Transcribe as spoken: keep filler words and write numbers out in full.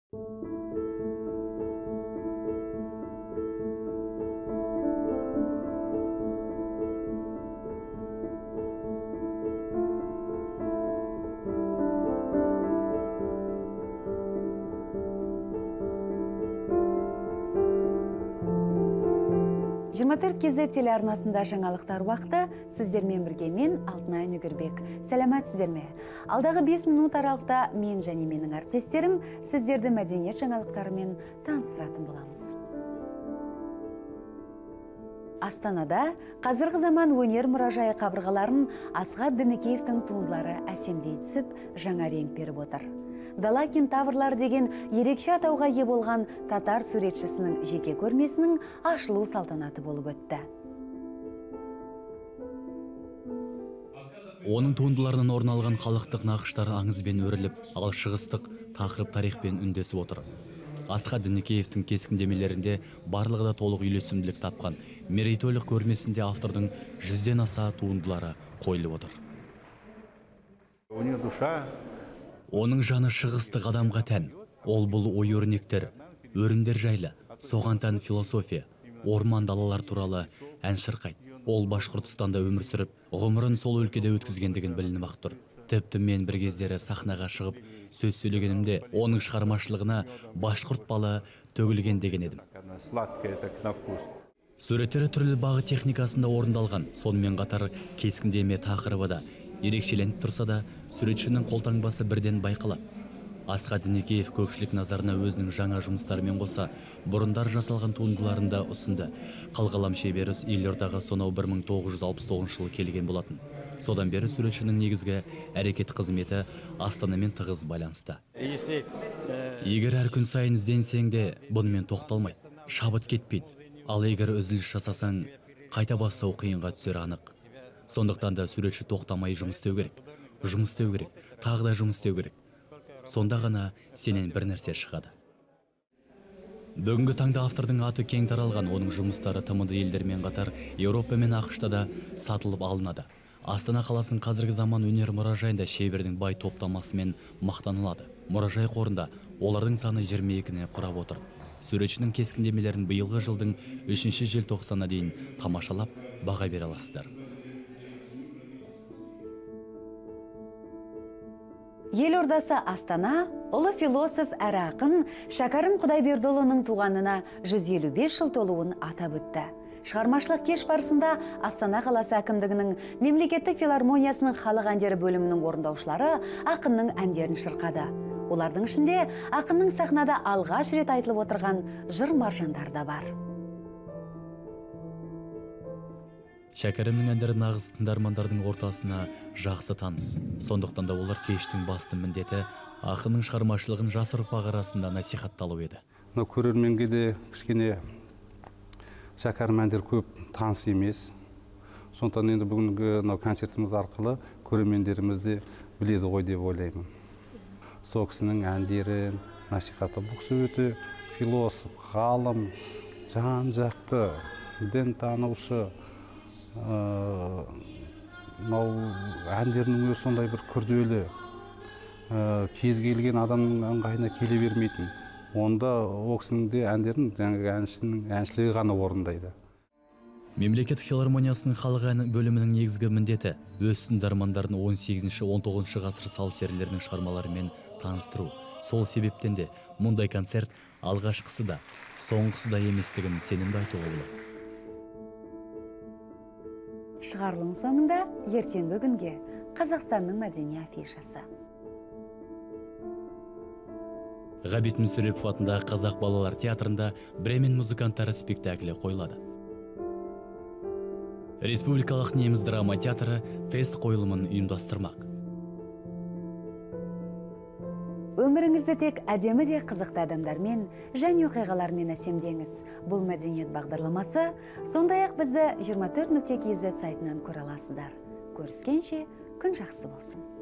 жиырма төрт кз телеарнасында жаңалықтар уақыты, сіздермен бірге мен Алтынай Нүгірбек. Сәлематсыздар ме? Алдағы бес минут аралықта мен және менің әріптестерім сіздерді мәдениет жаңалықтарымен таныстыратын боламыз. Астанада қазіргі заман өнер мұражайы қабырғаларын Асхат Дінікеевтің туындылары әсемдей түсіп, жаңа реңк беріп отыр. Дала кентаврлар деген ерекше атауға ие болған татар суретшісінің жеке көрмесінің ашылу салтанаты болып өтті. Оның туындыларынан орын алған халықтық нақыштар аңызбен өріліп, ал шығыстық тақырып тарихпен үндесіп отыр. Асхат Дінікеевтің кескіндемелерінде барлығы да толық үйлесімділік тапқан мерейтойлық көрмесінде автордың жүзден аса туындылары қойылып отыр. Оның жаны шығыстық адамға тән. Ол бұл ой өрнектер, өріндер жайлы, соған тән философия, орман далалар туралы ән шырқайды. Ол Башқұртстанда өмір сүріп, ғұмырын сол өлкеде өткізгендігін білініп-ақ тұр. Тіпті мен бір кездері сахнаға шығып сөз сөйлегенімде оның шығармашылығына башқұрт балы төгілген деген едім. Суреттері түрлі бағы техникасында орындалған, сонымен қатар кескіндеме тақырыбы да ерекшеленіп тұрса да, суретшінің қолтаңбасы бірден байқалады. Асхат Дінікеев көпшілік назарына өзінің жаңа жұмыстарымен қоса бұрындар жасалған туындыларында ұсынды. Қалғалам шебері елордаға сонау бір мың тоғыз жүз алпыс тоғызыншы жылы келген болатын. Содан бері суретшінің негізгі әрекет қызметі Астанамен тығыз байланысты. Егер әр күн сайын ізденсең де, бұнымен тоқталмайды, шабыт кетпейді. Ал егер үзіліс жасасаң, қайта бастау қиынға түсер анық. Сондықтан да суретші тоқтамай жұмыс істеу керек. Жұмыс істеу керек, тағы да жұмыс істеу керек. Сонда ғана сенен бір нәрсе шығады. Бүгінгі таңда автордың аты кең таралған, оның жұмыстары тмд елдермен қатар Еуропа мен ақш-та да сатылып алынады. Астана қаласының қазіргі заман өнер мұражайында шебердің бай топтамасымен мақтанылады. Мұражай қорында олардың саны жиырма екіні құрап отыр. Суретшінің кескіндемелерін биылғы жылдың үшінші желтоқсанына дейін тамашалап, баға бере аласыздар. Елордасы Астана, ұлы философ әрі ақын Шәкәрім Құдайбердіұлының туғанына жүз елу бес жыл толуын атап өтті. Шығармашылық кеш барысында Астана қаласы әкімдігінің мемлекеттік филармониясының халық әндері бөлімінің орындаушылары ақынның әндерін шырқады. Олардың ішінде ақынның сахнада алғаш рет айтылып отырған жыр маржандар да бар. Шәкәрімнің әндері нағыз тыңдармандардың ортасына жақсы таныс. Сондықтан да олар кештің басты міндеті ақынның шығармашылығын жас ұрпақ арасында насихатталу еді. Көрерменге де кішкене Шәкәрім әндері көп таныс емес. Сондықтан енді бүгінгі концертіміз арқылы көрермендеріміз де біледі ғой деп ойлаймын. Сол кісінің әндерін насихаттау. Бұл кісі өте философ, ғалым, жан-жақты, дін танушы. Әндерінің өзі сондай бір күрделі, кез келген адамның ыңғайына келе бермейтін. Онда ол кісінің де әндерін жаңағы әншінің әншілігі ғана орындайды. Мемлекеттік филармониясының халық әні бөлімінің негізгі міндеті өз тыңдармандарын он сегізінші он тоғызыншы ғасыр сал серілерінің шығармаларымен таныстыру. Сол себептен де мұндай концерт алғашқысы да, соңғысы да еместігін сенімді айтуға болады. Шығарылым соңында ертеңгі күнге Қазақстанның мәдени афишасы. Ғабит Мүсірепов атындағы Қазақ балалар театрында Бремен музыканттары спектаклі қойылады. Республикалық неміс драма театры тест қойылымын ұйымдастырмақ. Өміріңізді тек әдемі де қызықты адамдармен және оқиғалармен әсемдеңіз. Бұл мәдениет бағдарламасы, сондай-ақ бізді жиырма төрт нүкте кз сайтынан көре аласыздар. Көріскенше күн жақсы болсын.